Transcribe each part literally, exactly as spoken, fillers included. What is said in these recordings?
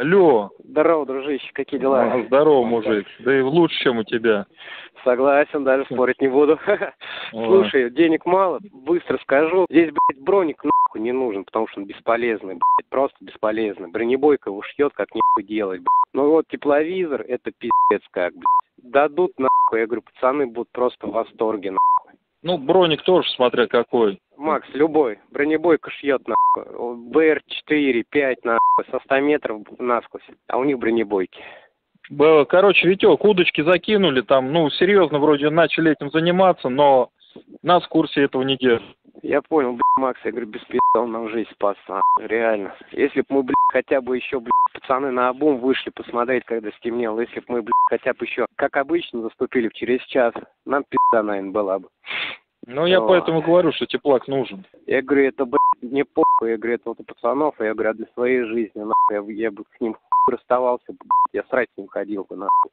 Алло. Здорово, дружище, какие дела? А, здорово, мужик. Да и лучше, чем у тебя. Согласен, даже спорить не буду. Слушай, денег мало, быстро скажу. Здесь, блядь, броник нахуй не нужен, потому что он бесполезный, блядь, просто бесполезный. Бронебойка его шьет, как нихуй делать, блядь. Ну вот тепловизор, это пиздец как, блядь. Дадут нахуй, я говорю, пацаны будут просто в восторге, нахуй. Ну, броник тоже, смотря какой. Макс, любой. Бронебойка шьет, нахуй. бэ эр четыре, пять, нахуй, со ста метров насквозь. А у них бронебойки. Короче, Витек, удочки закинули, там, ну, серьезно вроде начали этим заниматься, но нас в курсе этого не держат. Я понял, блядь, Макс, я говорю, без пи***, он нам жизнь спас, нахуй, реально. Если бы мы, блядь, хотя бы еще, блядь, пацаны наобум вышли посмотреть, когда стемнело, если бы мы, блядь, хотя бы еще, как обычно, заступили через час, нам пизда, наверное, была бы. Ну, я О. поэтому говорю, что теплак нужен. Я говорю, это, блядь, не похуй, я говорю, это вот у пацанов, а я говорю, а для своей жизни, нахуй, я, я бы с ним расставался, блядь, я срать с ним ходил бы, нахуй.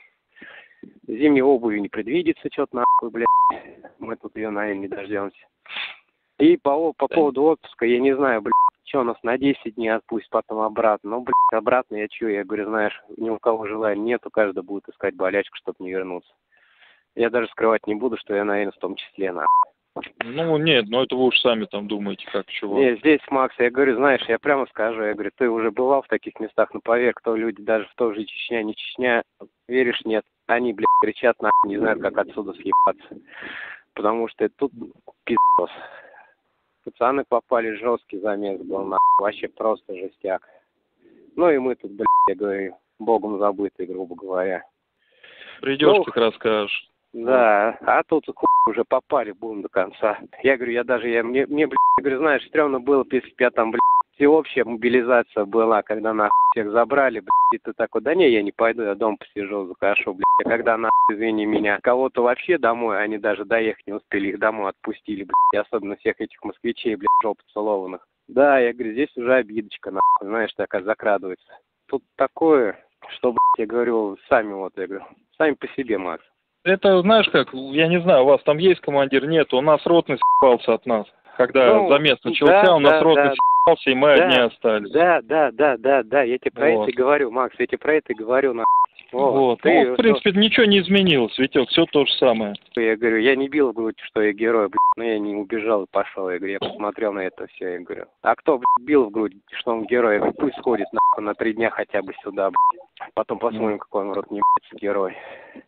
Зимней обуви не предвидится, что-то, нахуй, блядь, мы тут ее, наверное, не дождемся. И по, по поводу отпуска, я не знаю, блядь, что нас на десять дней отпустит, потом обратно. Ну, блядь, обратно я что, я говорю, знаешь, ни у кого желания нету, каждый будет искать болячку, чтобы не вернуться. Я даже скрывать не буду, что я, наверное, в том числе, нахуй. Ну, нет, ну это вы уж сами там думаете, как, чего. Не, здесь, Макс, я говорю, знаешь, я прямо скажу, я говорю, ты уже бывал в таких местах, ну, поверь, кто люди, даже в той же Чечня, не Чечня, веришь, нет, они, блядь, кричат, нахуй, не знают, как отсюда съебаться. Потому что тут пиздос. Пацаны попали, жесткий замес был, нахуй, вообще просто жестяк. Ну и мы тут, блядь, я говорю, богом забытые, грубо говоря. Придешь, ну, так расскажешь. Да, а тут хуй уже попали будем до конца. Я говорю, я даже, я, мне, мне, блядь, я говорю, знаешь, стрёмно было, если бы я там, блядь, всеобщая мобилизация была, когда нахуй всех забрали, блядь, и ты такой, да не, я не пойду, я дома посижу, закашу, блядь. А когда, нахуй, извини меня, кого-то вообще домой, они даже доехать не успели, их домой отпустили, блядь, и особенно всех этих москвичей, блядь, жопу целованных. Да, я говорю, здесь уже обидочка, нахуй, знаешь, такая закрадывается. Тут такое, что, блядь, я говорю, сами вот, я говорю, сами по себе, Макс. Это, знаешь как, я не знаю, у вас там есть командир? Нет, у нас ротный с***ался от нас. Когда ну, замес начался, да, у нас да, ротный да. с***ался, и мы да, одни остались. Да, да, да, да, да, я тебе про вот. это и говорю, Макс, я тебе про это и говорю, на. Вот, вот. Ты, ну, в принципе, ну... ничего не изменилось, Витек, все то же самое. Я говорю, я не бил в грудь, что я герой, блядь, но я не убежал и пошел, я говорю, я посмотрел на это все, я говорю, а кто, блядь, бил в грудь, что он герой, я говорю, пусть сходит, нахуй, на три дня хотя бы сюда, блядь, потом посмотрим, какой он, рот, не, блядь, герой.